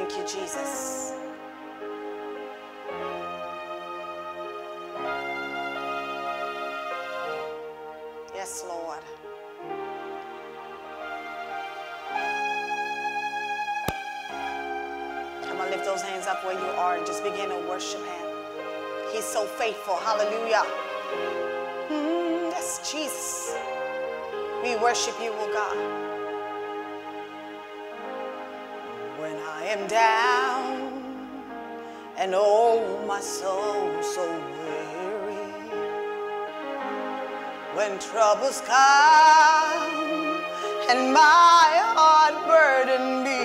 Thank you, Jesus. Yes, Lord. Come on, lift those hands up where you are and just begin to worship him. He's so faithful. Hallelujah. Yes, Jesus. We worship you, oh God. When I am down and oh, my soul so weary, when troubles come and my heart burden me,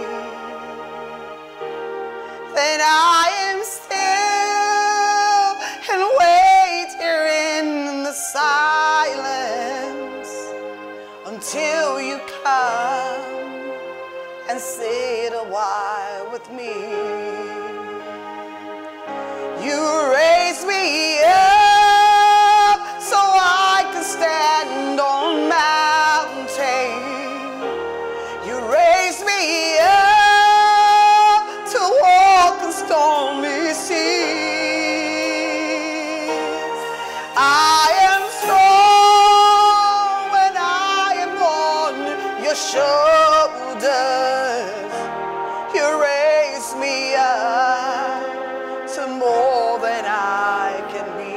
then I am still and wait here in the silence until you come and sit a while with me. You raise me up so I can stand on mountains. You raise me up to walk on stormy seas. I am strong when I am on your shoulders. You raise me up to more than I can be.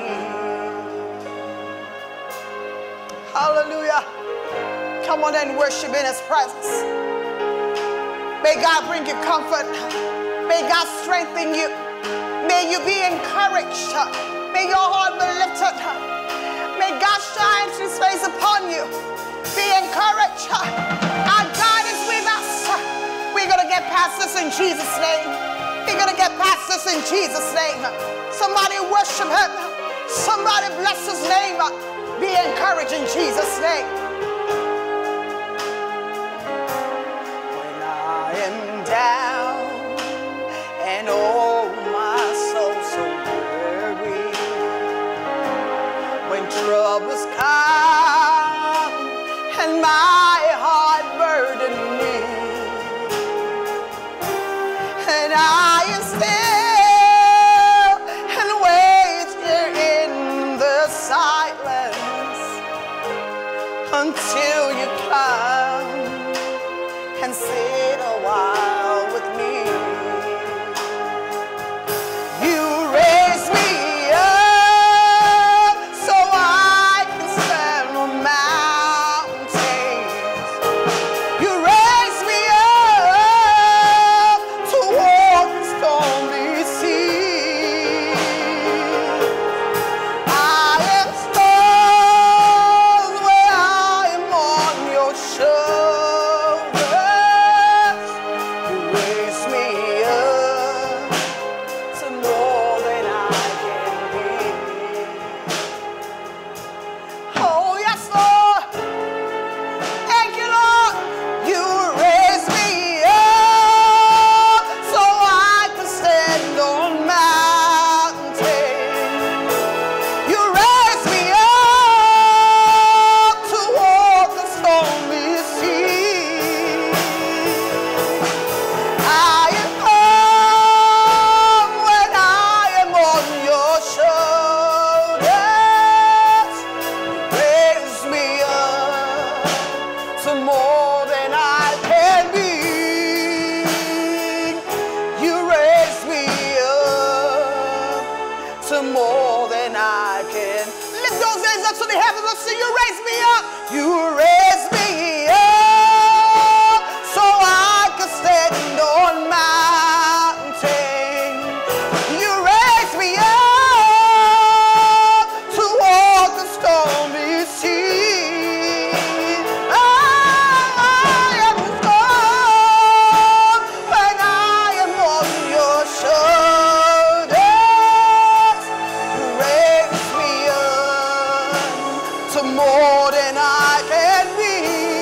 Hallelujah. Come on and worship in his presence. May God bring you comfort. May God strengthen you. May you be encouraged. May your heart be lifted. May God shine his face upon you. Be encouraged. Our God is with us. We're going to get past this in Jesus' name. We're going to get past this in Jesus' name. Somebody worship him. Somebody bless his name. Be encouraged in Jesus' name. When I am down and oh, my soul so weary, when troubles come and my heart burden me, and I am still and wait here in the silence until you come and sit a while with me. You raise me up so I can stand on mountains. You raise me up to walk in stormy seas. I am strong when I am on your shoulders. You raise me up to more than I can be. Oh, yes, Lord. Thank you, Lord. You raise me up so I can stand on mountains. You raise me up to walk a stormy sea. I am calm when I am on your shoulders. Raise me up to more than I can be. You raise me up to more than I can. Lift those hands up to the heavens and say, you raise me up. You raise me up so I can stand on mountains. You raise me up to walk the stormy sea. I am strong when I am on your shoulders. You raise me up to more than I can be.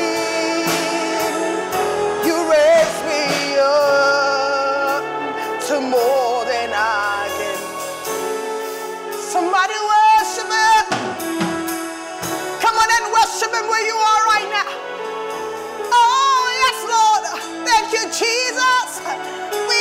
You raise me up to more than I can. Somebody worship him. Come on and worship him where you are right now. Oh, yes, Lord. Thank you, Jesus. We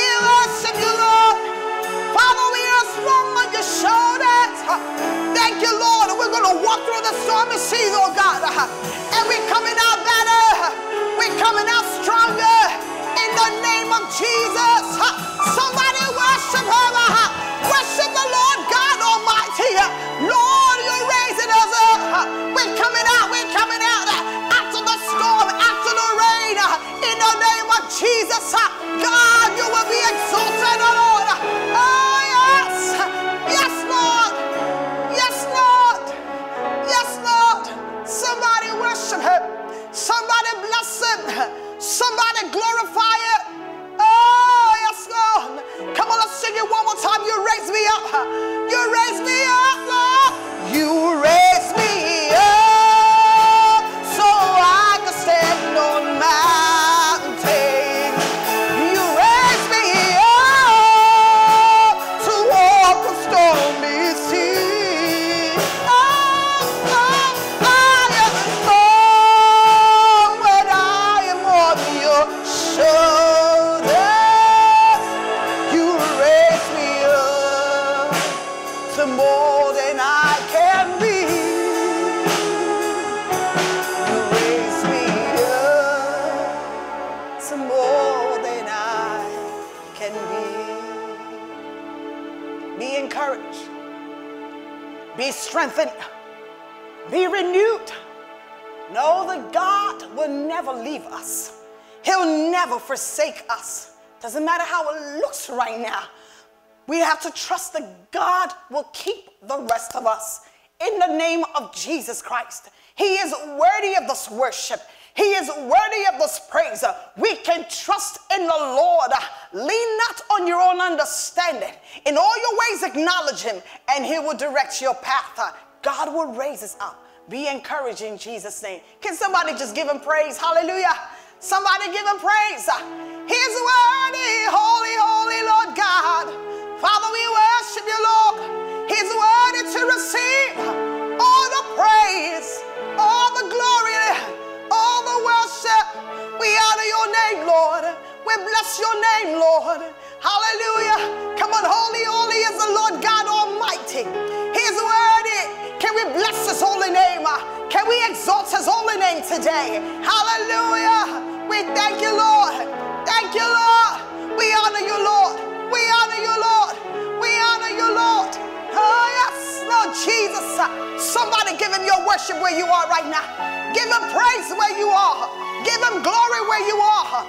strengthened. Be renewed. Know that God will never leave us. He'll never forsake us. Doesn't matter how it looks right now. We have to trust that God will keep the rest of us. In the name of Jesus Christ. He is worthy of this worship. He is worthy of this praise. We can trust in the Lord. Lean not on your own understanding. In all your ways acknowledge him, and he will direct your path. God will raise us up. Be encouraged in Jesus' name. Can somebody just give him praise? Hallelujah. Somebody give him praise. He's worthy, holy, holy Lord God. Father, we worship you, Lord. He's worthy to receive all the praise, all the glory, all the worship. We honor your name, Lord. We bless your name, Lord. Hallelujah. Come on, holy, holy is the Lord God Almighty. He's worthy. Can we bless his holy name? Can we exalt his holy name today? Hallelujah. We thank you, Lord. Thank you, Lord. We honor you, Lord. We honor you, Lord. We honor you, Lord. Oh, yes, Lord Jesus. Somebody give him your worship where you are right now. Give him praise where you are. Give him glory where you are.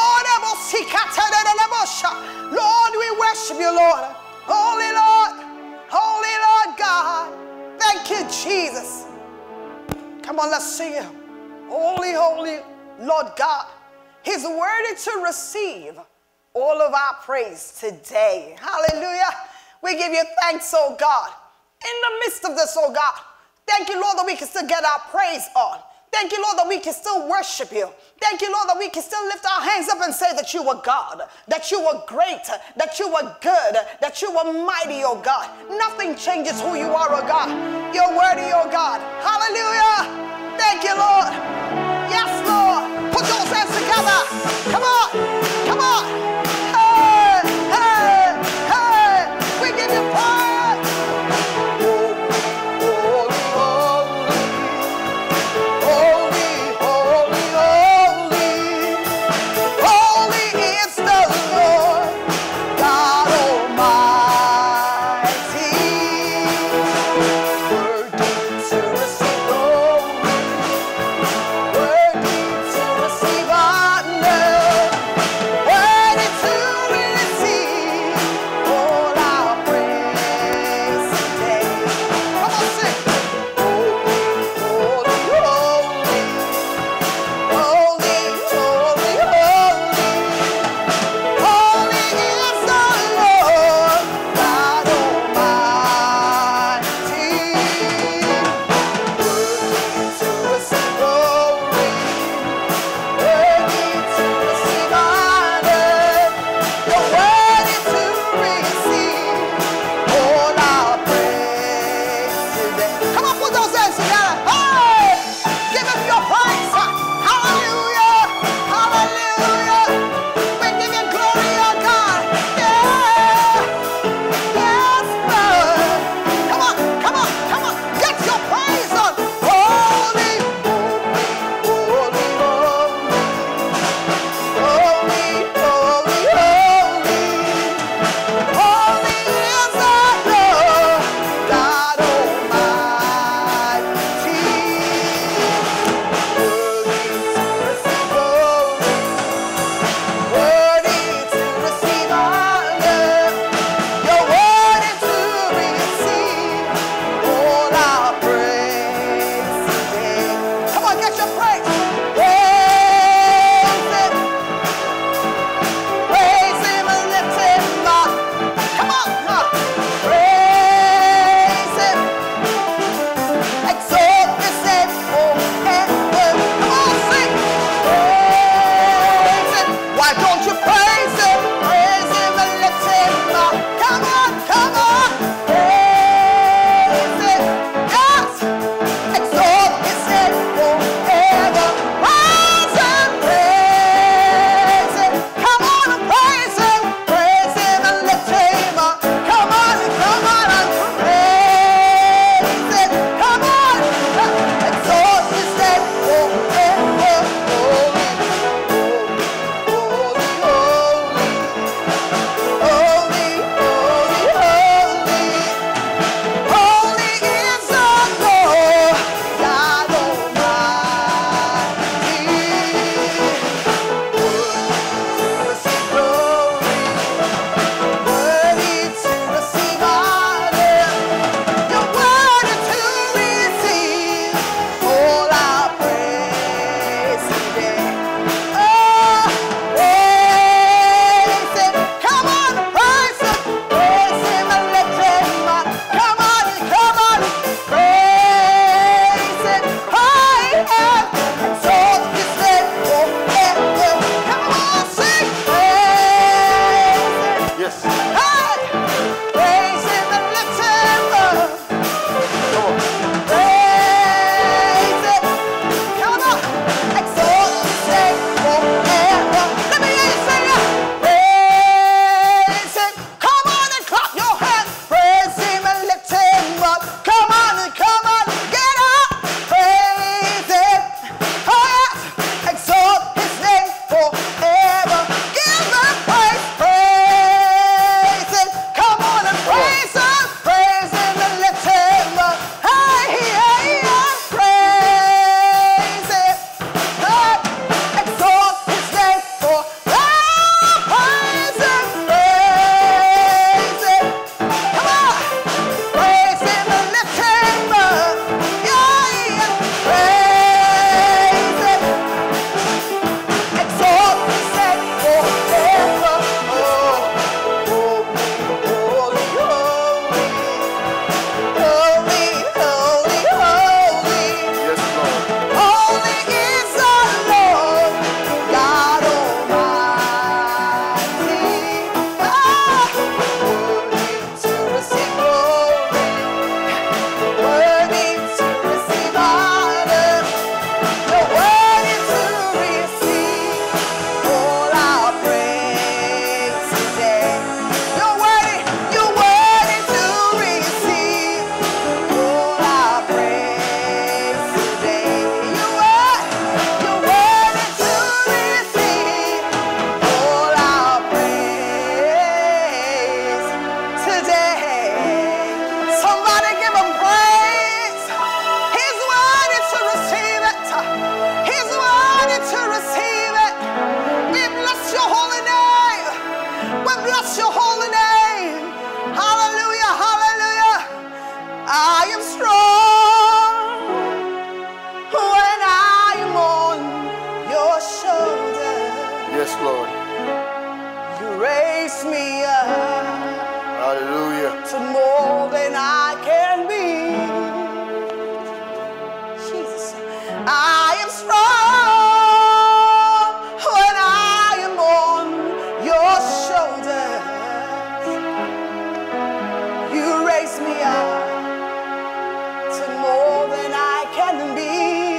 Lord, we worship you, Lord. Holy Lord God. Thank you, Jesus. Come on, let's sing him. Holy, holy Lord God. He's worthy to receive all of our praise today. Hallelujah. We give you thanks, oh God. In the midst of this, oh God. Thank you, Lord, that we can still get our praise on. Thank you, Lord, that we can still worship you. Thank you, Lord, that we can still lift our hands up and say that you were God, that you were great, that you were good, that you were mighty, oh God. Nothing changes who you are, oh God. You're worthy, oh God. Hallelujah. Thank you, Lord. Yes, Lord. Put those hands together. Come on. Come on. Hey, hey, hey. We give you praise. I am strong when I am on your shoulders. You raise me up to more than I can be.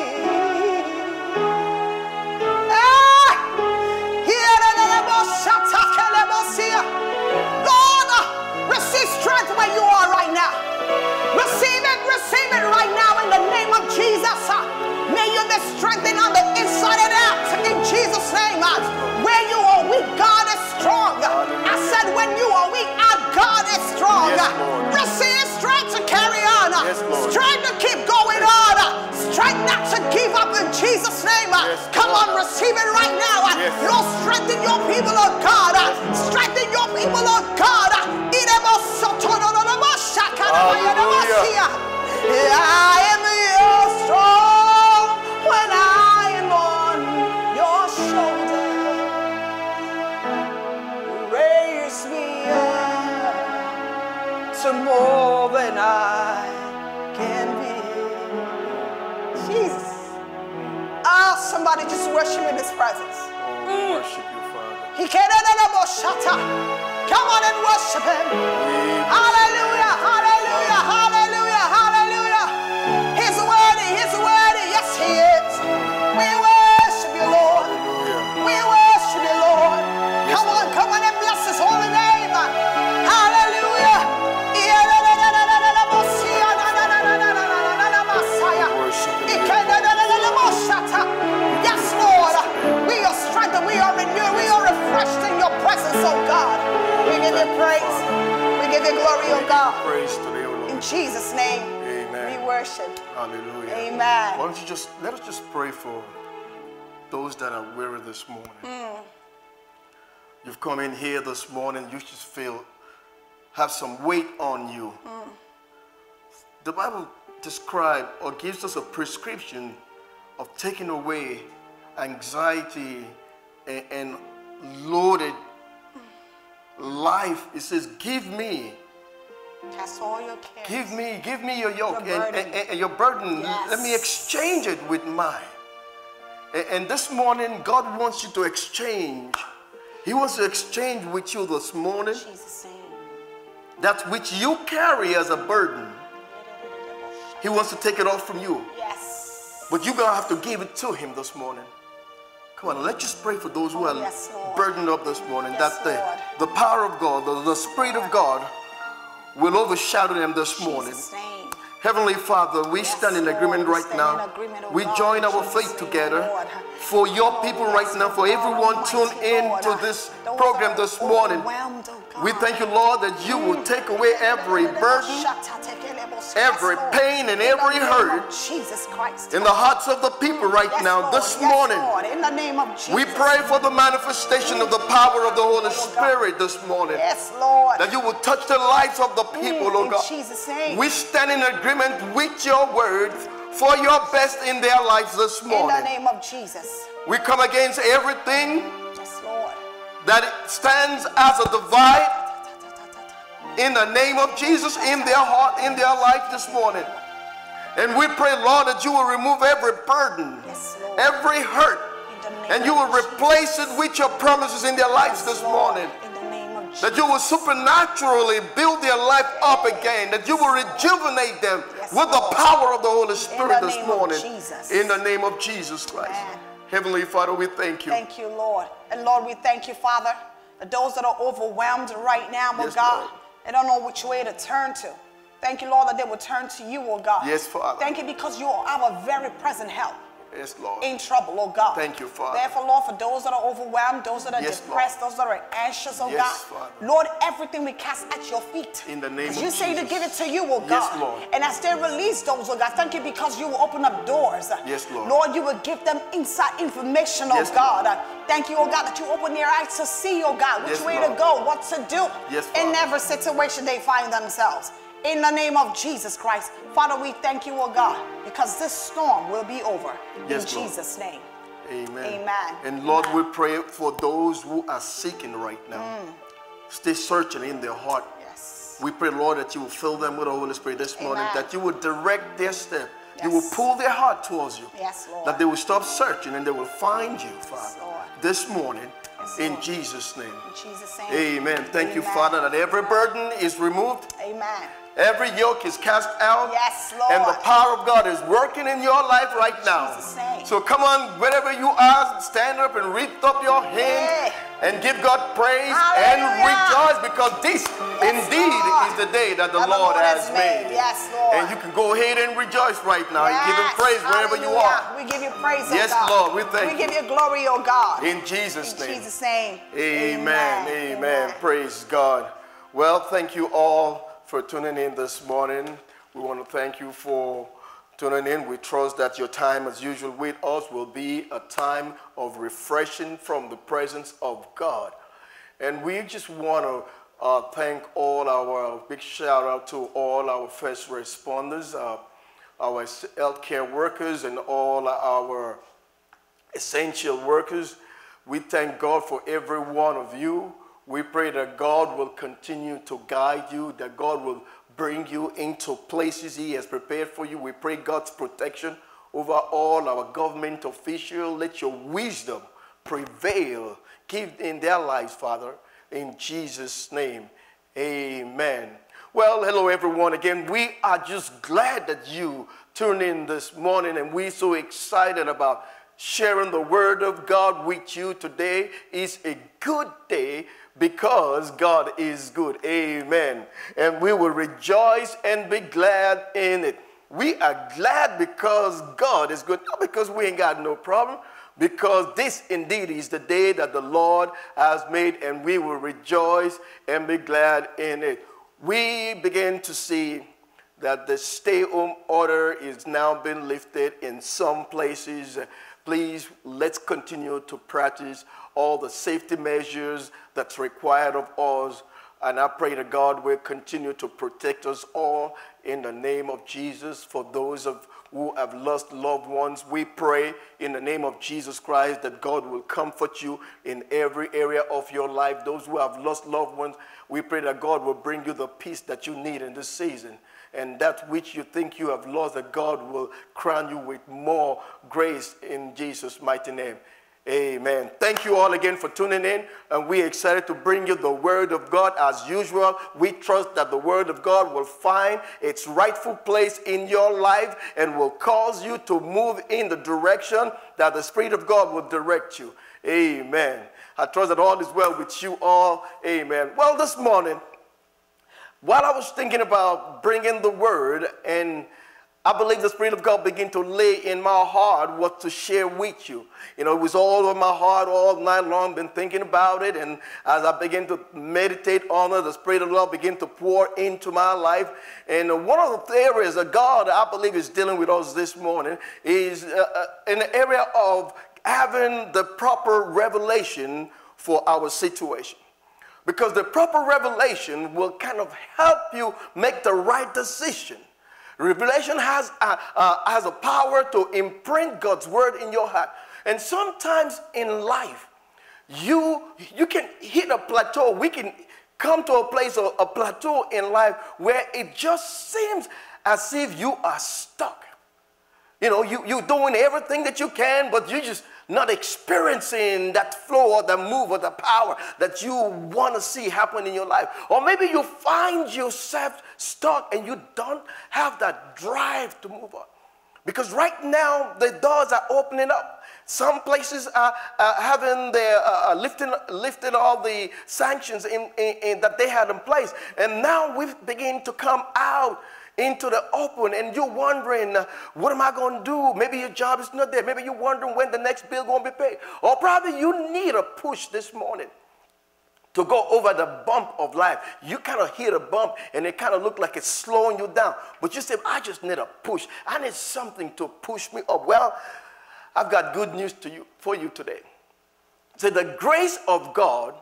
Lord, receive strength where you are right now. Receive it right now in the name of Jesus. May you be strengthened on the inside and out in Jesus' name. Where you are weak, God is strong. I said when you are weak, our God is strong. Receive strength to carry on. Strength to keep going on. Strength not to give up in Jesus' name. Come on, receive it right now. Lord, strengthen your people, oh God. Strengthen your people, oh God. I am strong when I am on your shoulder. Raise me up to more than I can be. Jesus. Somebody just worship in his presence. Worship you, Father. Come on and worship him. Hallelujah, hallelujah, hallelujah, hallelujah. He's worthy, yes he is. We worship you, Lord. We worship you, Lord. Come on and bless his holy name. Hallelujah. Yes, Lord. We are strengthened, we are renewed, we are refreshed in your presence, oh God. We give you praise. We give you glory, oh God. Praise today, oh Lord. In Jesus' name, Amen. we worship. Hallelujah. Amen. Why don't you let us just pray for those that are weary this morning. You've come in here this morning, you just have some weight on you. The Bible describes or gives us a prescription of taking away anxiety and loaded life. It says, give me. Cast all your cares. Give me your yoke and your burden. Yes. Let me exchange it with mine. And this morning, God wants you to exchange. He wants to exchange with you this morning. Jesus' name. That which you carry as a burden. He wants to take it off from you. Yes. But you're going to have to give it to him this morning. Come on, let's just pray for those who are burdened up this morning. Yes, that the power of God, the Spirit of God will overshadow them this morning. Jesus' name. Heavenly Father, we stand in agreement right now. We join our faith together for your people right now, for everyone tuned in to this program this morning. We thank you, Lord, that you will take away every burden, every pain, and every hurt in the hearts of the people right now this morning. We pray for the manifestation of the power of the Holy Spirit this morning. That you will touch the lives of the people, oh God. We stand in agreement with your words for your best in their lives this morning. In the name of Jesus. We come against everything that stands as a divide in the name of Jesus in their heart, in their life this morning. And we pray, Lord, that you will remove every burden, every hurt, and you will replace it with your promises in their lives this morning. That you will supernaturally build their life up again. That you will rejuvenate them with the power of the Holy Spirit this morning. In the name of Jesus Christ. Heavenly Father, we thank you. Thank you, Lord. And Lord, we thank you, Father, that those that are overwhelmed right now, oh God, they don't know which way to turn to. Thank you, Lord, that they will turn to you, oh God. Yes, Father. Thank you because you are our very present help. Yes, Lord. In trouble, oh God. Thank you, Father. Therefore, Lord, for those that are overwhelmed, those that are depressed, those that are anxious, oh God. Father. Lord, everything we cast at your feet. In the name of you Jesus. say to give it to you, oh God. Yes, Lord. And as they release those, oh God, thank you because you will open up doors. Yes, Lord. Lord, you will give them inside information, oh God. Thank you, oh God, that you open their eyes to see, oh God, which way to go, what to do in every situation they find themselves. In the name of Jesus Christ. Father, we thank you, oh God, because this storm will be over. In Jesus' name. Amen. Amen. And Lord, we pray for those who are seeking right now. Stay searching in their heart. Yes. We pray, Lord, that you will fill them with the Holy Spirit this morning, that you will direct their step, You will pull their heart towards you. Yes, Lord. That they will stop searching and they will find you, Father, Lord. this morning. Yes, in Lord. Jesus' name. In Jesus' name. Amen. Thank you, Father, that every burden is removed. Amen. Every yoke is cast out. Yes, Lord. And the power of God is working in your life right now. Jesus' name. So come on, wherever you are, stand up and lift up your hand and give God praise. Hallelujah. And rejoice, because this indeed Lord. is the day that the Lord has made. Yes, Lord. And you can go ahead and rejoice right now and give Him praise wherever you are. We give you praise, Yes, oh God. Lord, we thank you. We give you glory, oh God. In Jesus' name. In Jesus' name. Amen. Amen. Praise God. Well, thank you all for tuning in this morning. We want to thank you for tuning in. We trust that your time, as usual, with us will be a time of refreshing from the presence of God. And we just want to thank all our, big shout out to all our first responders, our healthcare workers, and all our essential workers. We thank God for every one of you. We pray that God will continue to guide you, that God will bring you into places He has prepared for you. We pray God's protection over all our government officials. Let your wisdom prevail. Keep in their lives, Father, in Jesus' name. Amen. Well, hello, everyone. Again, we are just glad that you tuned in this morning, and we're so excited about sharing the Word of God with you today. Is a good day because God is good. Amen. And we will rejoice and be glad in it. We are glad because God is good, not because we ain't got no problem, because this indeed is the day that the Lord has made, and we will rejoice and be glad in it. We begin to see that the stay-home order is now being lifted in some places. Please, let's continue to practice all the safety measures that's required of us. And I pray that God will continue to protect us all in the name of Jesus. For those who have lost loved ones, we pray in the name of Jesus Christ that God will comfort you in every area of your life. Those who have lost loved ones, we pray that God will bring you the peace that you need in this season. And that which you think you have lost, that God will crown you with more grace in Jesus' mighty name. Amen. Thank you all again for tuning in, and we're excited to bring you the Word of God as usual. We trust that the Word of God will find its rightful place in your life and will cause you to move in the direction that the Spirit of God will direct you. Amen. I trust that all is well with you all. Amen. Well, this morning, while I was thinking about bringing the Word, and I believe the Spirit of God began to lay in my heart what to share with you. You know, it was all over my heart all night long, been thinking about it. And as I began to meditate on it, the Spirit of God began to pour into my life. And one of the areas that God, I believe, is dealing with us this morning is in the area of having the proper revelation for our situation. Because the proper revelation will kind of help you make the right decision. Revelation has a power to imprint God's word in your heart. And sometimes in life, you can hit a plateau. We can come to a place of a plateau in life where it just seems as if you are stuck. You know, you're doing everything that you can, but you're just not experiencing that flow or the move or the power that you want to see happen in your life. Or maybe you find yourself stuck and you don't have that drive to move on. Because right now, the doors are opening up. Some places are having their lifting all the sanctions that they had in place. And now we've begun to come out into the open, and you're wondering, what am I going to do? Maybe your job is not there. Maybe you're wondering when the next bill going to be paid. Or probably you need a push this morning to go over the bump of life. You kind of hit a bump, and it kind of look like it's slowing you down. But you say, I just need a push. I need something to push me up. Well, I've got good news for you today. So the grace of God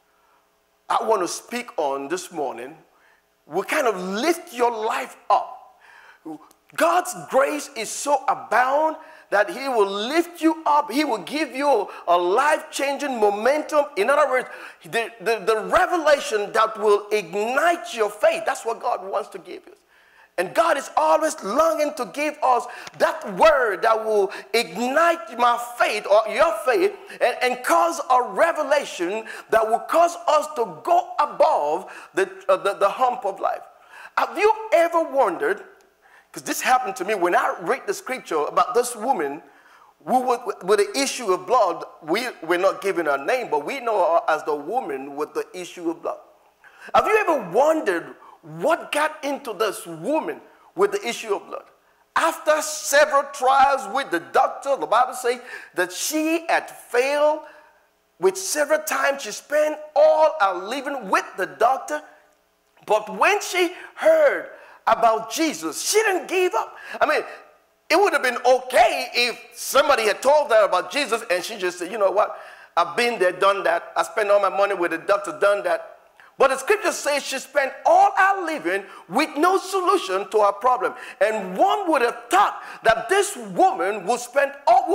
I want to speak on this morning will kind of lift your life up. God's grace is so abound that He will lift you up. He will give you a life-changing momentum. In other words, the revelation that will ignite your faith. That's what God wants to give you. And God is always longing to give us that word that will ignite my faith or your faith and cause a revelation that will cause us to go above the hump of life. Have you ever wondered, because this happened to me when I read the scripture about this woman who with the issue of blood, we're not giving her name, but we know her as the woman with the issue of blood. Have you ever wondered what got into this woman with the issue of blood? After several trials with the doctor, the Bible says that she had failed with several times. She spent all her living with the doctor. But when she heard about Jesus, she didn't give up. I mean, it would have been okay if somebody had told her about Jesus and she just said, you know what, I've been there, done that. I spent all my money with the doctor, done that. But the scripture says she spent all her living with no solution to her problem. And one would have thought that this woman would spend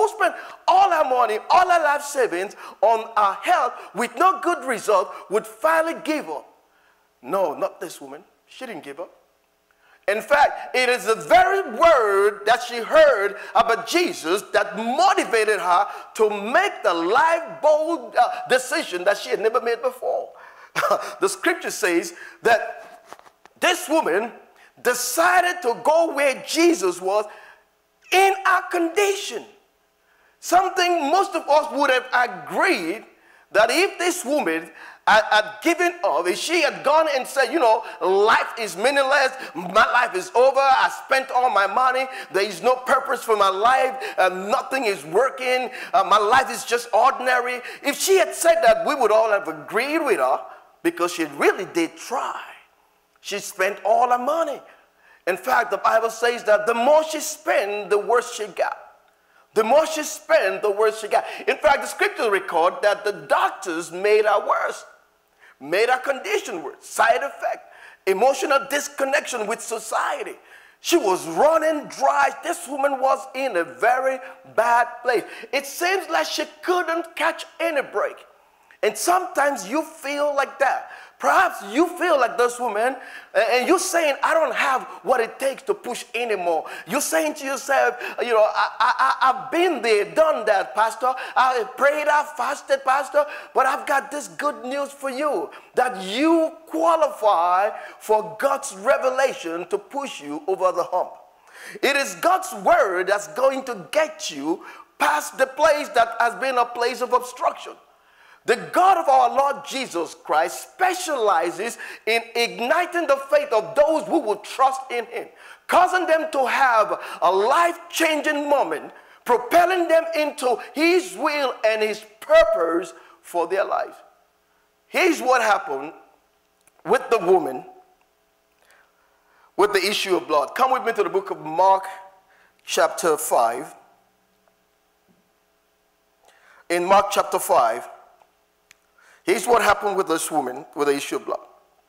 all her money, all her life savings on her health with no good result, would finally give up. No, not this woman. She didn't give up. In fact, it is the very word that she heard about Jesus that motivated her to make the life bold decision that she had never made before. The scripture says that this woman decided to go where Jesus was in our condition. Something most of us would have agreed that if this woman had given up, if she had gone and said, you know, life is meaningless, my life is over, I spent all my money, there is no purpose for my life, nothing is working, my life is just ordinary. If she had said that, we would all have agreed with her, because she really did try. She spent all her money. In fact, the Bible says that the more she spent, the worse she got. The more she spent, the worse she got. In fact, the scriptures record that the doctors made her worse, made her condition worse, side effect, emotional disconnection with society. She was running dry. This woman was in a very bad place. It seems like she couldn't catch any break. And sometimes you feel like that. Perhaps you feel like this woman, and you're saying, I don't have what it takes to push anymore. You're saying to yourself, you know, I've been there, done that, Pastor. I prayed, I fasted, Pastor, but I've got this good news for you, that you qualify for God's revelation to push you over the hump. It is God's word that's going to get you past the place that has been a place of obstruction. The God of our Lord Jesus Christ specializes in igniting the faith of those who will trust in him, causing them to have a life-changing moment, propelling them into his will and his purpose for their life. Here's what happened with the woman with the issue of blood. Come with me to the book of Mark, chapter 5. In Mark chapter 5, here's what happened with this woman with the issue of blood.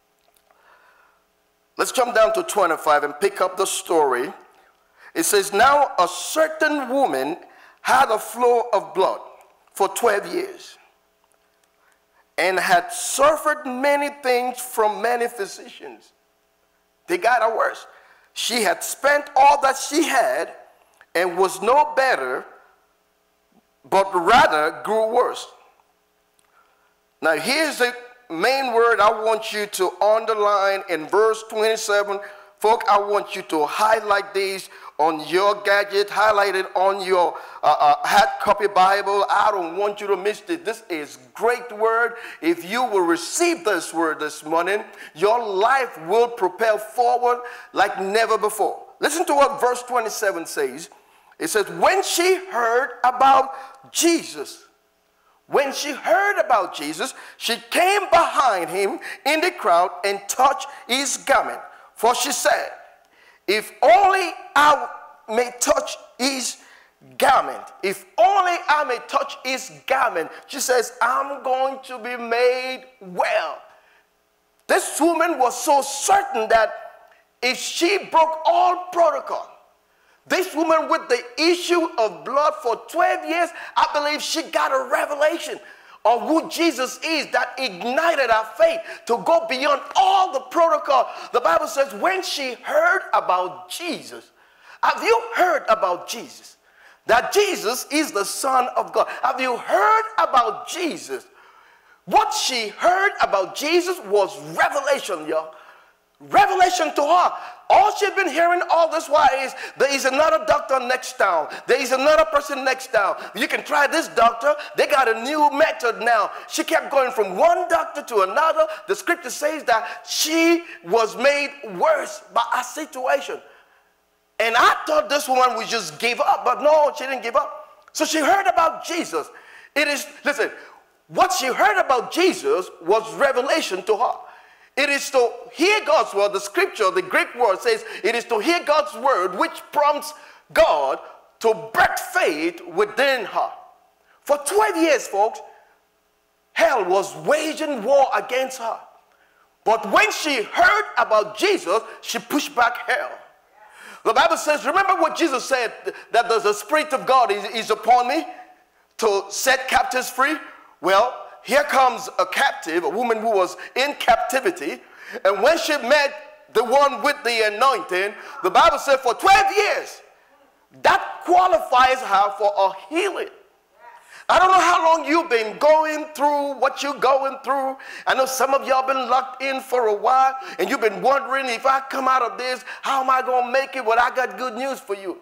Let's jump down to 25 and pick up the story. It says, now a certain woman had a flow of blood for 12 years and had suffered many things from many physicians. They got her worse. She had spent all that she had and was no better, but rather grew worse. Now, here's the main word I want you to underline in verse 27. Folk, I want you to highlight these on your gadget, highlight it on your hard copy Bible. I don't want you to miss this. This is great word. If you will receive this word this morning, your life will propel forward like never before. Listen to what verse 27 says. It says, when she heard about Jesus, when she heard about Jesus, she came behind him in the crowd and touched his garment. For she said, if only I may touch his garment, if only I may touch his garment, she says, I'm going to be made well. This woman was so certain that if she broke all protocol, this woman with the issue of blood for 12 years, I believe she got a revelation of who Jesus is that ignited our faith to go beyond all the protocol. The Bible says when she heard about Jesus, have you heard about Jesus? That Jesus is the Son of God. Have you heard about Jesus? What she heard about Jesus was revelation, y'all. Revelation to her. All she'd been hearing all this while is there is another doctor next town. There is another person next town. You can try this doctor. They got a new method now. She kept going from one doctor to another. The scripture says that she was made worse by her situation. And I thought this woman would just give up, but no, she didn't give up. So she heard about Jesus. It is, listen, what she heard about Jesus was revelation to her. It is to hear God's word. The scripture, the Greek word says, it is to hear God's word which prompts God to birth faith within her. For 12 years, folks, hell was waging war against her. But when she heard about Jesus, she pushed back hell. The Bible says, remember what Jesus said, that the Spirit of God is upon me to set captives free? Well, here comes a captive, a woman who was in captivity. And when she met the one with the anointing, the Bible said for 12 years, that qualifies her for a healing. I don't know how long you've been going through what you're going through. I know some of y'all been locked in for a while, and you've been wondering, if I come out of this, how am I going to make it? Well, I got good news for you.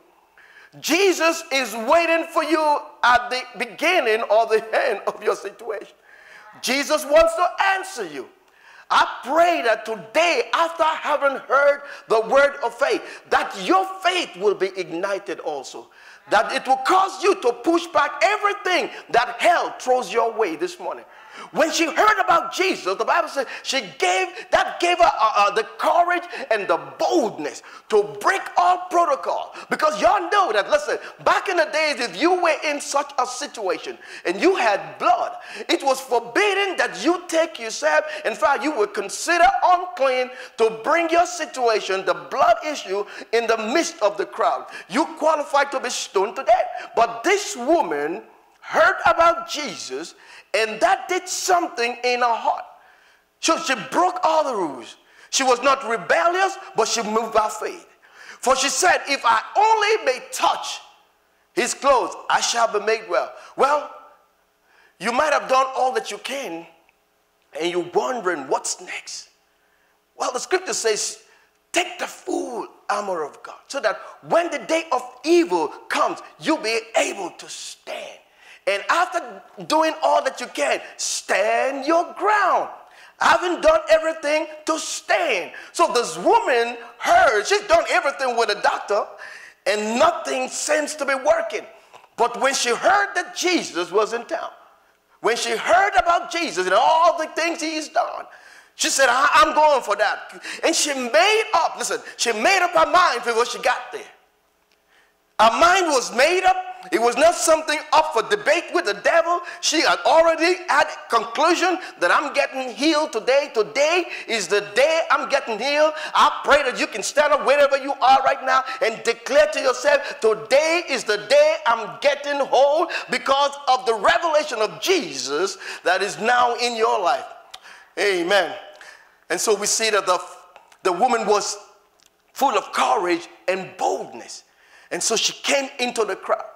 Jesus is waiting for you at the beginning or the end of your situation. Jesus wants to answer you. I pray that today, after having heard the word of faith, that your faith will be ignited also. That it will cause you to push back everything that hell throws your way this morning. When she heard about Jesus, the Bible says that gave her the courage and the boldness to break all protocol. Because y'all know that, listen, back in the days, if you were in such a situation and you had blood, it was forbidden that you take yourself. In fact, you would consider unclean to bring your situation, the blood issue, in the midst of the crowd. You qualified to be stoned to death. But this woman heard about Jesus, and that did something in her heart. So she broke all the rules. She was not rebellious, but she moved by faith. For she said, if I only may touch his clothes, I shall be made well. Well, you might have done all that you can, and you're wondering what's next. Well, the scripture says, take the full armor of God, so that when the day of evil comes, you'll be able to stand. And after doing all that you can, stand your ground. Having done everything to stand. So this woman heard, she's done everything with a doctor, and nothing seems to be working. But when she heard that Jesus was in town, when she heard about Jesus and all the things he's done, she said, I'm going for that. And she made up, listen, she made up her mind before she got there. Her mind was made up. It was not something up for debate with the devil. She had already had conclusion that I'm getting healed today. Today is the day I'm getting healed. I pray that you can stand up wherever you are right now and declare to yourself, today is the day I'm getting whole because of the revelation of Jesus that is now in your life. Amen. And so we see that the woman was full of courage and boldness. And so she came into the crowd.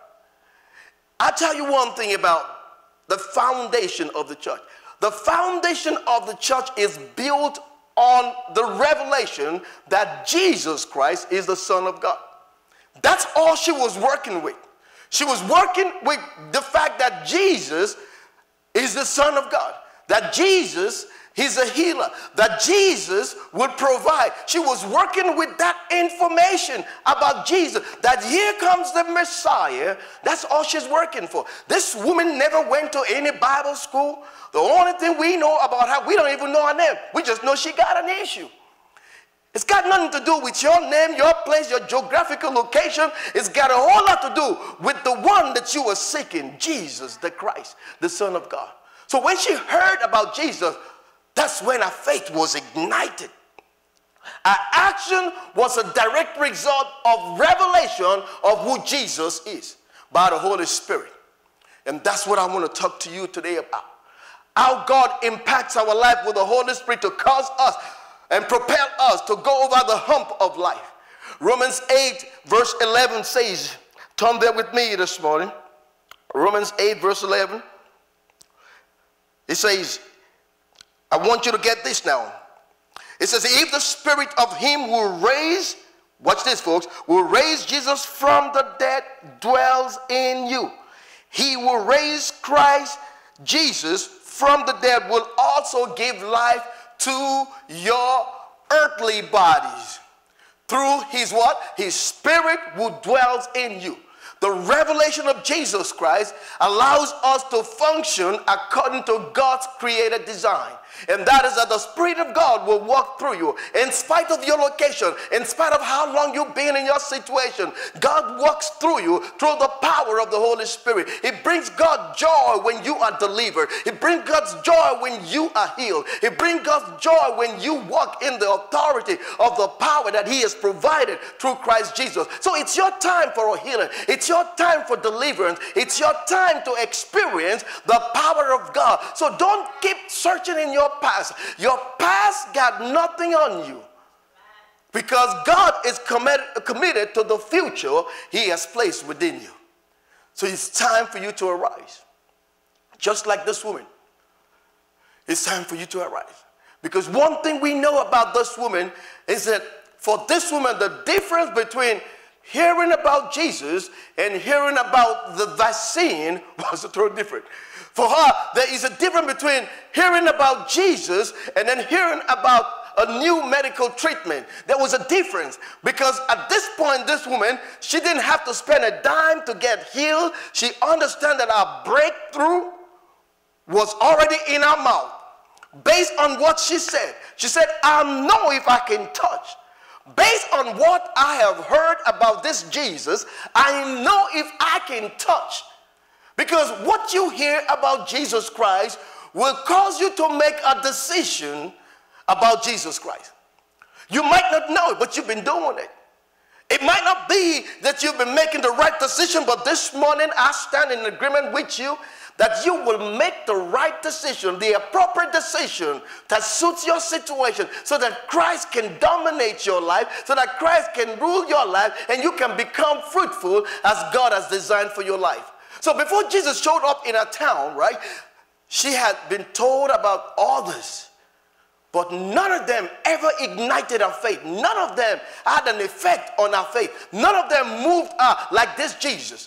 I'll tell you one thing about the foundation of the church. The foundation of the church is built on the revelation that Jesus Christ is the Son of God. That's all she was working with. She was working with the fact that Jesus is the Son of God. That Jesus is a healer. That Jesus would provide. She was working with that information about Jesus. That here comes the Messiah. That's all she's working for. This woman never went to any Bible school. The only thing we know about her, we don't even know her name. We just know she got an issue. It's got nothing to do with your name, your place, your geographical location. It's got a whole lot to do with the one that you were seeking, Jesus the Christ, the Son of God. So when she heard about Jesus, that's when her faith was ignited. Her action was a direct result of revelation of who Jesus is by the Holy Spirit. And that's what I want to talk to you today about. how God impacts our life with the Holy Spirit to cause us and propel us to go over the hump of life. Romans 8 verse 11 says, turn there with me this morning. Romans 8 verse 11. It says, I want you to get this now. It says, if the spirit of him who raised, watch this folks, who raised Jesus from the dead dwells in you, he will raise Christ Jesus from the dead will also give life to your earthly bodies through his what? His spirit who dwells in you. The revelation of Jesus Christ allows us to function according to God's created design. And that is that the Spirit of God will walk through you. In spite of your location, in spite of how long you've been in your situation, God walks through you through the power of the Holy Spirit. It brings God joy when you are delivered. It brings God's joy when you are healed. It brings God's joy when you walk in the authority of the power that he has provided through Christ Jesus. So it's your time for a healing. It's your time for deliverance. It's your time to experience the power of God. So don't keep searching in your past. Your past got nothing on you, because God is committed to the future he has placed within you. So it's time for you to arise. Just like this woman. It's time for you to arise. Because one thing we know about this woman is that for this woman, the difference between hearing about Jesus and hearing about the vaccine was totally different. For her, there is a difference between hearing about Jesus and then hearing about a new medical treatment. There was a difference, because at this point, this woman, she didn't have to spend a dime to get healed. She understood that our breakthrough was already in our mouth. Based on what she said, I know if I can touch. Based on what I have heard about this Jesus, I know if I can touch. Because what you hear about Jesus Christ will cause you to make a decision about Jesus Christ. You might not know it, but you've been doing it. It might not be that you've been making the right decision, but this morning I stand in agreement with you that you will make the right decision, the appropriate decision that suits your situation, so that Christ can dominate your life, so that Christ can rule your life, and you can become fruitful as God has designed for your life. So before Jesus showed up in a town, right, she had been told about all this, but none of them ever ignited her faith. None of them had an effect on her faith. None of them moved her like this Jesus.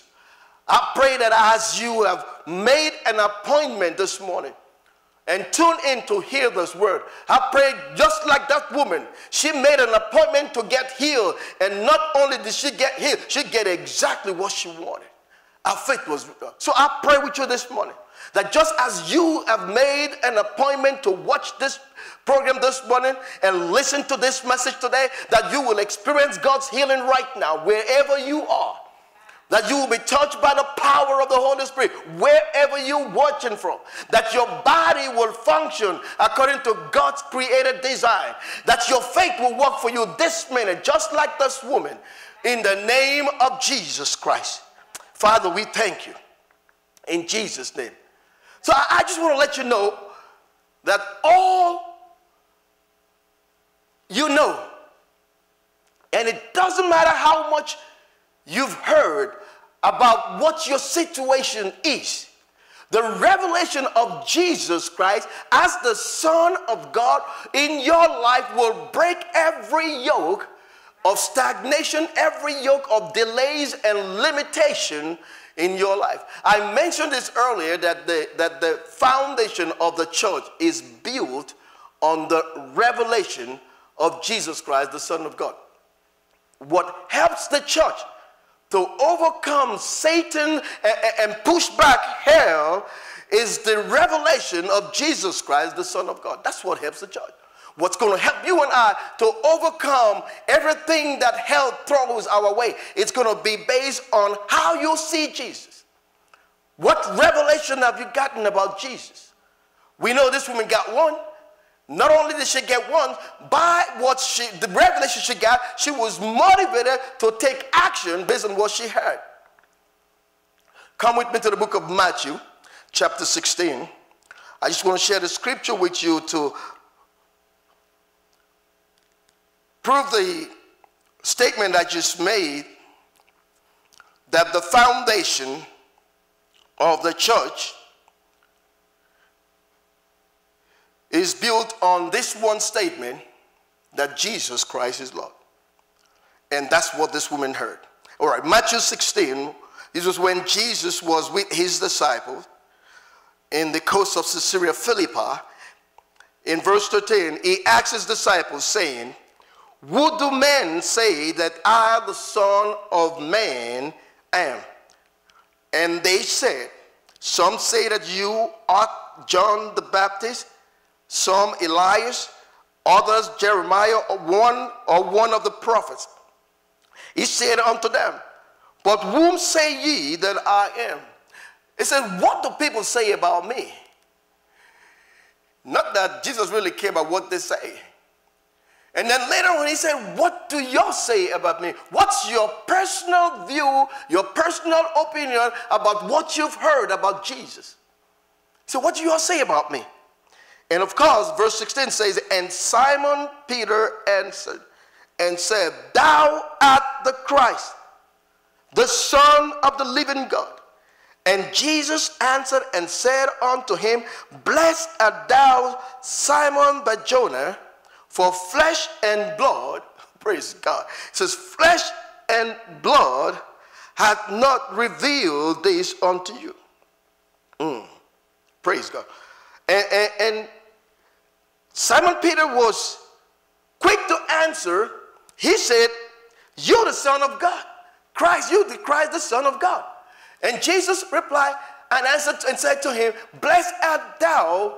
I pray that as you have made an appointment this morning and tune in to hear this word, I pray just like that woman, she made an appointment to get healed, and not only did she get healed, she get exactly what she wanted. Our faith was. So I pray with you this morning that just as you have made an appointment to watch this program this morning and listen to this message today, that you will experience God's healing right now wherever you are. That you will be touched by the power of the Holy Spirit wherever you're watching from. That your body will function according to God's created design. That your faith will work for you this minute, just like this woman, in the name of Jesus Christ. Father, we thank you in Jesus' name. So I just want to let you know that all you know, and it doesn't matter how much you've heard about what your situation is, the revelation of Jesus Christ as the Son of God in your life will break every yoke of stagnation, every yoke of delays and limitation in your life. I mentioned this earlier, that the foundation of the church is built on the revelation of Jesus Christ, the Son of God. What helps the church to overcome Satan and push back hell is the revelation of Jesus Christ, the Son of God. That's what helps the church. What's going to help you and I to overcome everything that hell throws our way, it's going to be based on how you see Jesus. What revelation have you gotten about Jesus? We know this woman got one. Not only did she get one, by the revelation she got, she was motivated to take action based on what she heard. Come with me to the book of Matthew, chapter 16. I just want to share the scripture with you to prove the statement I just made, that the foundation of the church is built on this one statement, that Jesus Christ is Lord. And that's what this woman heard. All right, Matthew 16, this was when Jesus was with his disciples in the coast of Caesarea Philippi. In verse 13, he asked his disciples, saying, "Who do men say that I, the Son of Man, am?" And they said, "Some say that you are John the Baptist, some Elias, others Jeremiah, or one of the prophets." He said unto them, "But whom say ye that I am?" He said, "What do people say about me?" Not that Jesus really cared about what they say. And then later on he said, "What do y'all say about me? What's your personal view, your personal opinion about what you've heard about Jesus?" So what do y'all say about me? And of course, verse 16 says, "And Simon Peter answered and said, Thou art the Christ, the Son of the living God. And Jesus answered and said unto him, Blessed art thou, Simon Bar-Jonah, for flesh and blood," praise God, it says, "flesh and blood hath not revealed this unto you." Praise God. And Simon Peter was quick to answer. He said, "You're the Son of God. Christ, you the Christ, the Son of God." And Jesus replied and answered and said to him, "Blessed art thou,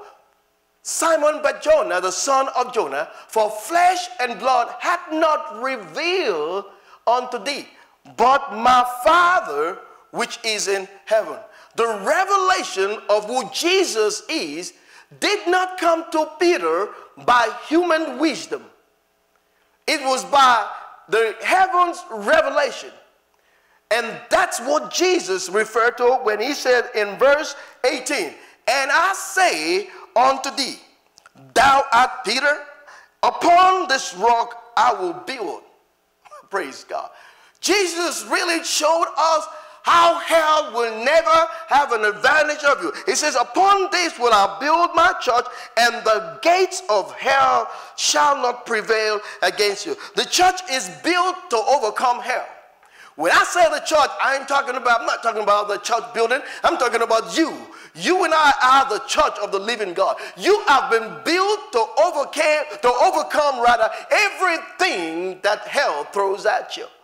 Simon Bar-Jonah, the son of Jonah, for flesh and blood hath not revealed unto thee, but my Father which is in heaven." The revelation of who Jesus is did not come to Peter by human wisdom. It was by the heavens revelation. And that's what Jesus referred to when he said in verse 18, "And I say unto thee, thou art Peter, upon this rock I will build." Praise God. Jesus really showed us how hell will never have an advantage of you. He says, "Upon this will I build my church, and the gates of hell shall not prevail against you." The church is built to overcome hell. When I say the church, I'm not talking about the church building. I'm talking about you. You and I are the church of the living God. You have been built to overcome everything that hell throws at you.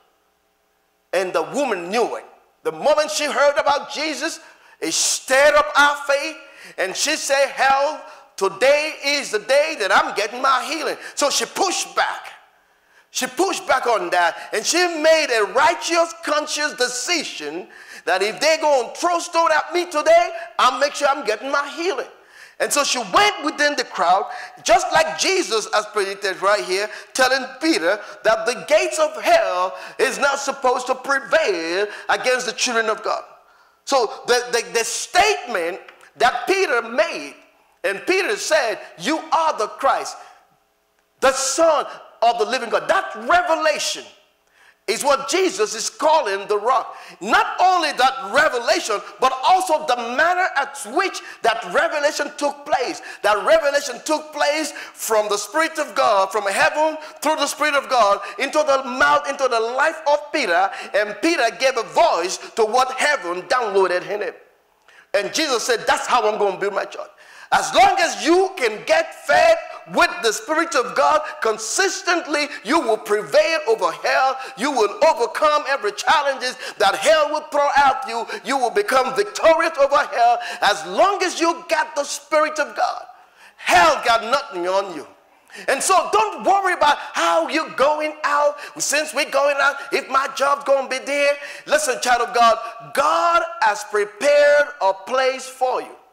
And the woman knew it. The moment she heard about Jesus, it stirred up our faith, and she said, "Hell, today is the day that I'm getting my healing." So she pushed back. She pushed back on that, and she made a righteous, conscious decision that if they're going to throw stone at me today, I'll make sure I'm getting my healing. And so she went within the crowd, just like Jesus has predicted right here, telling Peter that the gates of hell is not supposed to prevail against the children of God. So the statement that Peter made, and Peter said, "You are the Christ, the Son of the living God." That revelation is what Jesus is calling the rock. Not only that revelation, but also the manner at which that revelation took place. That revelation took place from the Spirit of God, from heaven through the Spirit of God into the mouth, into the life of Peter, and Peter gave a voice to what heaven downloaded in him. And Jesus said, "That's how I'm going to build my church." As long as you can get fed with the Spirit of God consistently, you will prevail over hell. You will overcome every challenges that hell will throw at you. You will become victorious over hell as long as you got the Spirit of God. Hell got nothing on you. And so don't worry about how you're going out. Since we're going out, if my job's going to be there. Listen, child of God, God has prepared a place for you.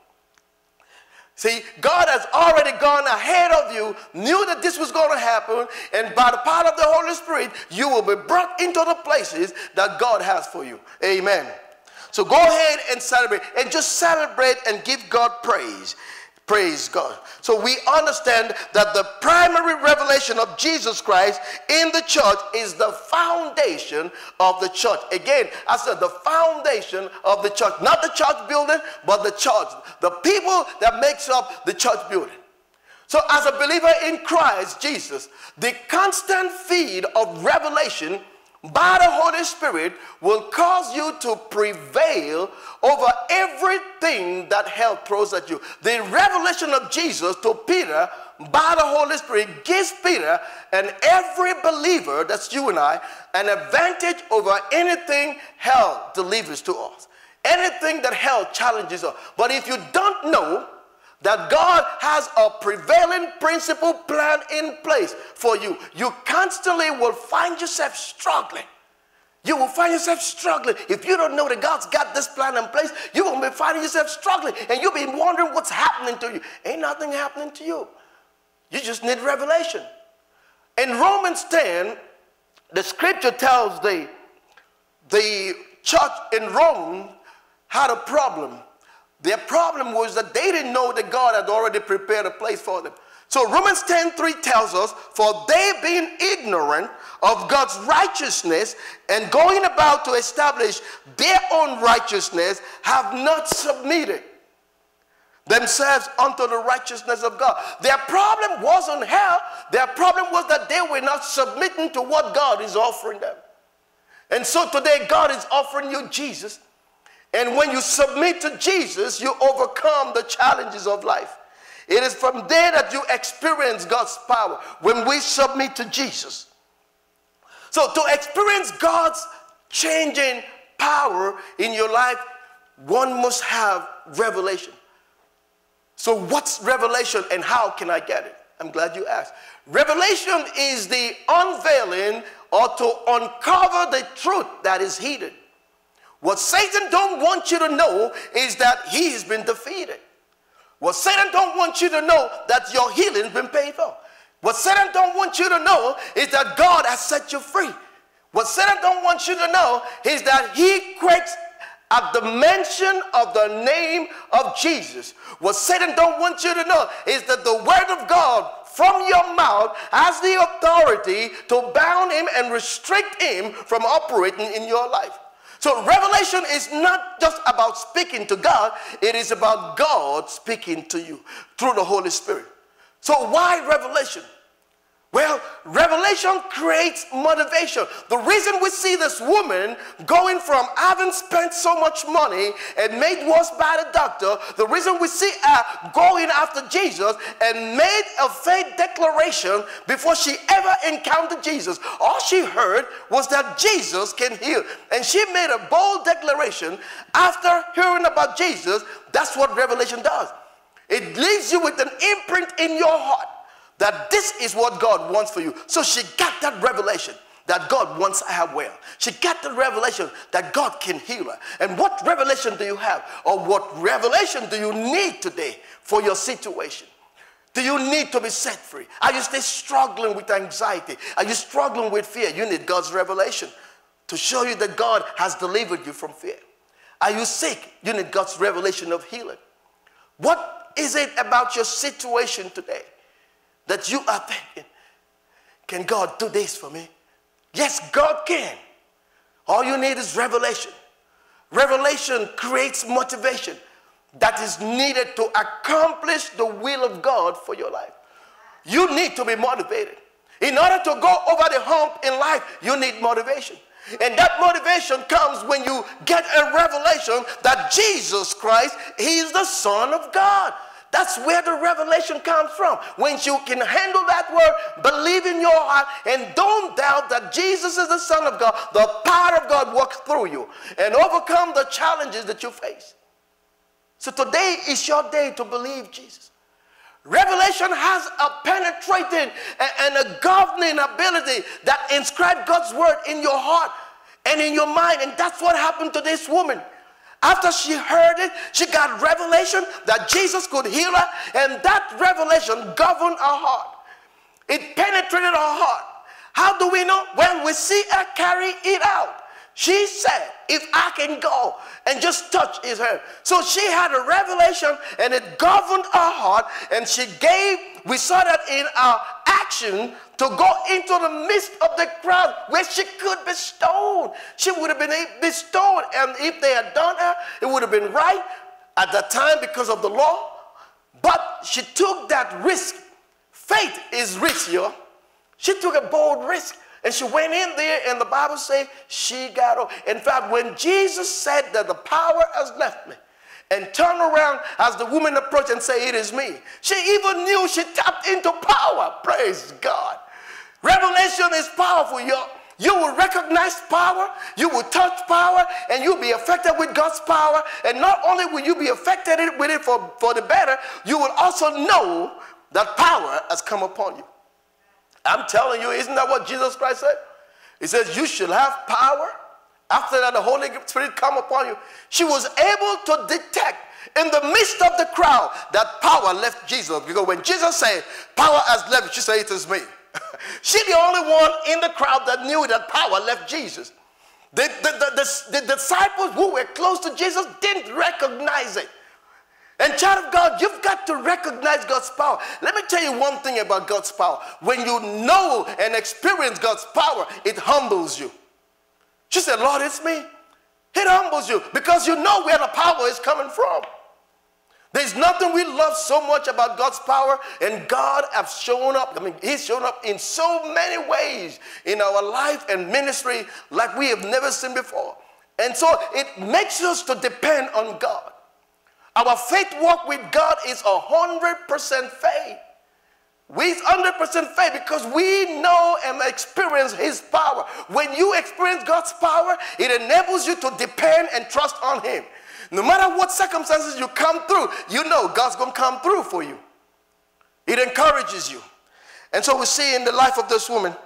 See, God has already gone ahead of you, knew that this was going to happen, and by the power of the Holy Spirit, you will be brought into the places that God has for you. Amen. So go ahead and celebrate, and just celebrate and give God praise. Praise God. So we understand that the primary revelation of Jesus Christ in the church is the foundation of the church. Again, I said the foundation of the church. Not the church building, but the church. The people that makes up the church building. So as a believer in Christ Jesus, the constant feed of revelation by the Holy Spirit will cause you to prevail over everything that hell throws at you. The revelation of Jesus to Peter by the Holy Spirit gives Peter and every believer, that's you and I, an advantage over anything hell delivers to us. Anything that hell challenges us. But if you don't know that God has a prevailing principle plan in place for you, you constantly will find yourself struggling. You will find yourself struggling. If you don't know that God's got this plan in place, you will be finding yourself struggling, and you'll be wondering what's happening to you. Ain't nothing happening to you. You just need revelation. In Romans 10, the scripture tells the church in Rome had a problem. Their problem was that they didn't know that God had already prepared a place for them. So Romans 10:3 tells us, for they being ignorant of God's righteousness and going about to establish their own righteousness, have not submitted themselves unto the righteousness of God. Their problem wasn't hell. Their problem was that they were not submitting to what God is offering them. And so today God is offering you Jesus. And when you submit to Jesus, you overcome the challenges of life. It is from there that you experience God's power, when we submit to Jesus. So to experience God's changing power in your life, one must have revelation. So what's revelation and how can I get it? I'm glad you asked. Revelation is the unveiling or to uncover the truth that is hidden. What Satan don't want you to know is that he has been defeated. What Satan don't want you to know that your healing has been paid for. What Satan don't want you to know is that God has set you free. What Satan don't want you to know is that he quakes at the mention of the name of Jesus. What Satan don't want you to know is that the word of God from your mouth has the authority to bound him and restrict him from operating in your life. So revelation is not just about speaking to God, it is about God speaking to you through the Holy Spirit. So why revelation? Well, revelation creates motivation. The reason we see this woman going from having spent so much money and made worse by the doctor, the reason we see her going after Jesus and made a faith declaration before she ever encountered Jesus. All she heard was that Jesus can heal. And she made a bold declaration after hearing about Jesus. That's what revelation does. It leaves you with an imprint in your heart that this is what God wants for you. So she got that revelation that God wants her well. She got the revelation that God can heal her. And what revelation do you have? Or what revelation do you need today for your situation? Do you need to be set free? Are you still struggling with anxiety? Are you struggling with fear? You need God's revelation to show you that God has delivered you from fear. Are you sick? You need God's revelation of healing. What is it about your situation today that you are thinking, can God do this for me? Yes, God can. All you need is revelation. Revelation creates motivation that is needed to accomplish the will of God for your life. You need to be motivated. In order to go over the hump in life, you need motivation. And that motivation comes when you get a revelation that Jesus Christ, he is the Son of God. That's where the revelation comes from. When you can handle that word, believe in your heart, and don't doubt that Jesus is the Son of God, the power of God works through you and overcome the challenges that you face. So today is your day to believe Jesus. Revelation has a penetrating and a governing ability that inscribes God's word in your heart and in your mind. And that's what happened to this woman. After she heard it, she got revelation that Jesus could heal her, and that revelation governed her heart. It penetrated her heart. How do we know? When we see her carry it out. She said, if I can go and just touch his hand. So she had a revelation, and it governed her heart, and she gave, we saw that in our action, to go into the midst of the crowd where she could be stoned. She would have been stoned, and if they had done her, it would have been right at that time because of the law. But she took that risk. Faith is risk, y'all. She took a bold risk. And she went in there, and the Bible says she got over. In fact, when Jesus said that the power has left me, and turned around as the woman approached and said, it is me, she even knew she tapped into power. Praise God. Revelation is powerful, y'all. You will recognize power, you will touch power, and you'll be affected with God's power. And not only will you be affected with it for the better, you will also know that power has come upon you. I'm telling you, isn't that what Jesus Christ said? He says, you shall have power. After that, the Holy Spirit come upon you. She was able to detect in the midst of the crowd that power left Jesus. Because when Jesus said, power has left, she said, it is me. She's the only one in the crowd that knew that power left Jesus. The disciples who were close to Jesus didn't recognize it. And child of God, you've got to recognize God's power. Let me tell you one thing about God's power. When you know and experience God's power, it humbles you. She said, Lord, it's me. It humbles you because you know where the power is coming from. There's nothing we love so much about God's power, and God has shown up. I mean, he's shown up in so many ways in our life and ministry like we have never seen before. And so it makes us to depend on God. Our faith walk with God is 100% faith. It's 100% faith because we know and experience his power. When you experience God's power, it enables you to depend and trust on him. No matter what circumstances you come through, you know God's going to come through for you. It encourages you. And so we see in the life of this woman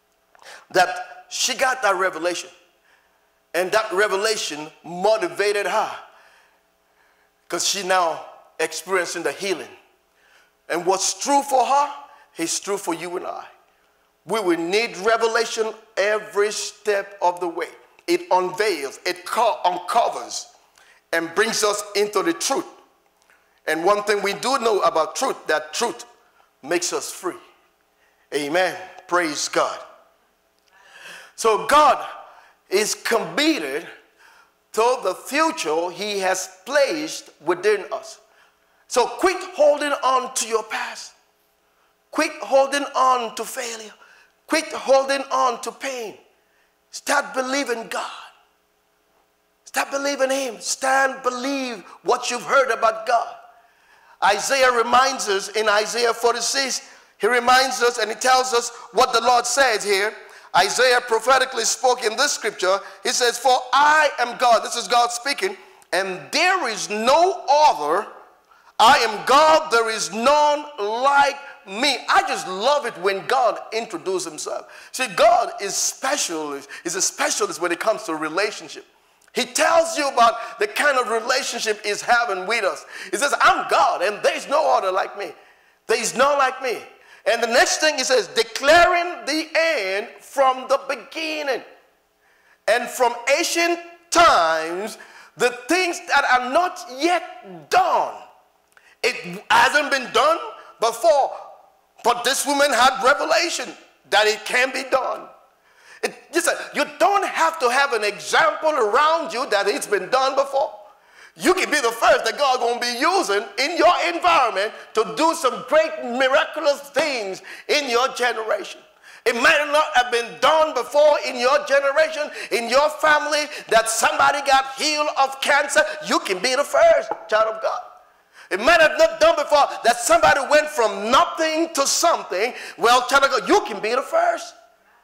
that she got that revelation. And that revelation motivated her, because she's now experiencing the healing. And what's true for her is true for you and I. We will need revelation every step of the way. It unveils, it uncovers, and brings us into the truth. And one thing we do know about truth, that truth makes us free. Amen. Praise God. So God is committed to the future he has placed within us. So quit holding on to your past. Quit holding on to failure. Quit holding on to pain. Start believing God. Start believing him. Stand, believe what you've heard about God. Isaiah reminds us in Isaiah 46, he reminds us and he tells us what the Lord says here. Isaiah prophetically spoke in this scripture. He says, for I am God. This is God speaking. And there is no other. I am God. There is none like me. I just love it when God introduces himself. See, God is specialist. He's a specialist when it comes to relationship. He tells you about the kind of relationship he's having with us. He says, I'm God, and there is no other like me. There is none like me. And the next thing he says, declaring the end from the beginning. And from ancient times, the things that are not yet done. It hasn't been done before. But this woman had revelation that it can be done. You don't have to have an example around you that it's been done before. You can be the first that God's going to be using in your environment to do some great miraculous things in your generation. It might not have been done before in your generation, in your family, that somebody got healed of cancer. You can be the first, child of God. It might have not done before that somebody went from nothing to something. Well, child of God, you can be the first.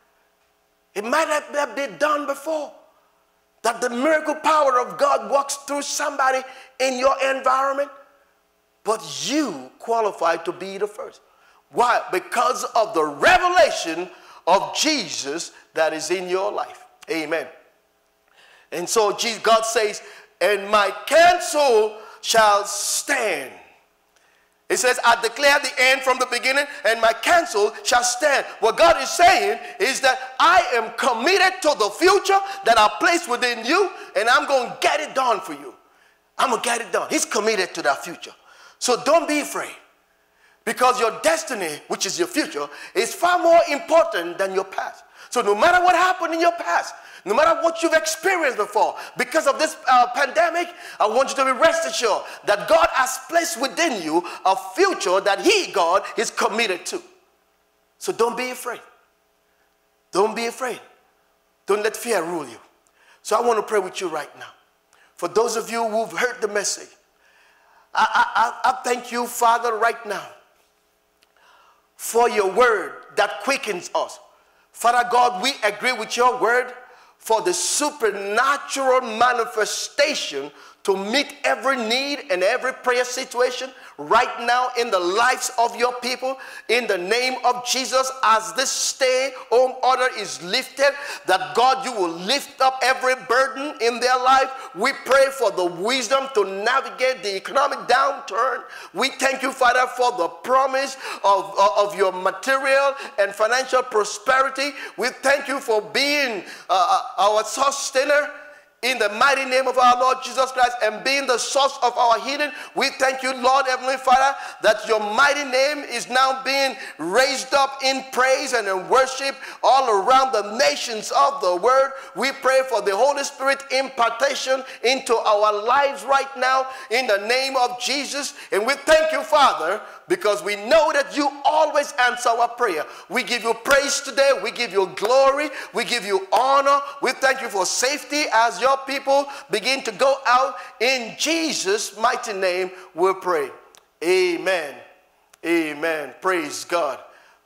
It might have been done before that the miracle power of God walks through somebody in your environment, but you qualify to be the first. Why? Because of the revelation of Jesus that is in your life. Amen. And so God says, and my counsel shall stand. It says, I declare the end from the beginning, and my counsel shall stand. What God is saying is that I am committed to the future that I placed within you, and I'm going to get it done for you. I'm going to get it done. He's committed to that future. So don't be afraid, because your destiny, which is your future, is far more important than your past. So no matter what happened in your past, no matter what you've experienced before, because of this pandemic, I want you to be rest assured that God has placed within you a future that He, God, is committed to. So don't be afraid. Don't be afraid. Don't let fear rule you. So I want to pray with you right now. For those of you who've heard the message, I thank you, Father, right now for your word that quickens us. Father God, we agree with your word for the supernatural manifestation to meet every need and every prayer situation right now in the lives of your people. In the name of Jesus, as this stay-home order is lifted, that God, you will lift up every burden in their life. We pray for the wisdom to navigate the economic downturn. We thank you, Father, for the promise of your material and financial prosperity. We thank you for being our sustainer. In the mighty name of our Lord Jesus Christ, and being the source of our healing, we thank you, Lord Heavenly Father, that your mighty name is now being raised up in praise and in worship all around the nations of the world. We pray for the Holy Spirit impartation into our lives right now in the name of Jesus. And we thank you, Father, because we know that you always answer our prayer. We give you praise today. We give you glory. We give you honor. We thank you for safety as your people begin to go out. In Jesus' mighty name we pray. Amen. Amen. Praise God.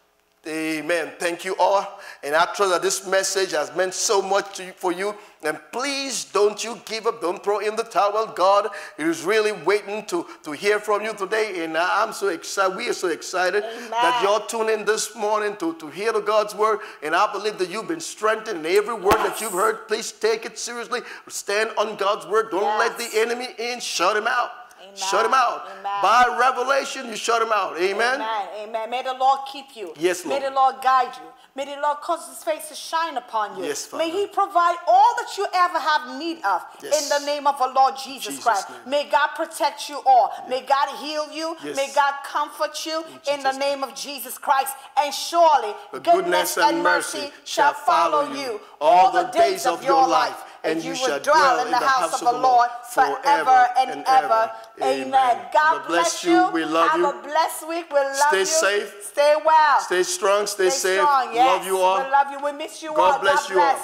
Amen. Thank you all. And I trust that this message has meant so much for you. And please don't you give up. Don't throw in the towel. God is really waiting to hear from you today. And I'm so excited. We are so excited that you're tuning in this morning to hear the God's word. And I believe that you've been strengthened. And every word that you've heard, please take it seriously. Stand on God's word. Don't let the enemy in. Shut him out. Amen. Shut him out. Amen. By revelation, you shut him out. Amen. Amen. Amen. May the Lord keep you. Yes, Lord. May the Lord guide you. May the Lord cause his face to shine upon you. Yes, Father. May he provide all that you ever have need of in the name of our Lord Jesus Christ. Name. May God protect you all. May God heal you. May God comfort you in the name of Jesus Christ. And surely goodness and mercy shall follow you all the days of your life. And you shall dwell in the house of the Lord forever and ever. Amen. God bless you. We love you. Have a blessed week. We love you. Stay safe. Stay well. Stay strong. Stay safe. Strong. Yes. Love you all. We love you. We miss you all. God bless you all.